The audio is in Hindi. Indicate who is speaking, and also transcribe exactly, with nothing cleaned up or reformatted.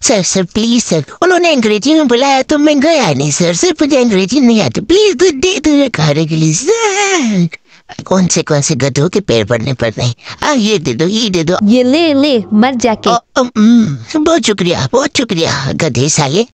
Speaker 1: सर सर प्लीज सर, उन्होंने अंग्रेजी में बुलाया तो मैं गया नहीं सर। सिर्फ मुझे अंग्रेजी नहीं आती, प्लीज दूध दे दो खाने के लिए सर। कौन से कौन से गधों के पैर पड़ने पड़ रहे हैं। आ ये दे दो, ये दे दो।
Speaker 2: ये ले ले मर जाके।
Speaker 1: ओ, ओ, हम्म, बहुत शुक्रिया बहुत शुक्रिया गधे साले।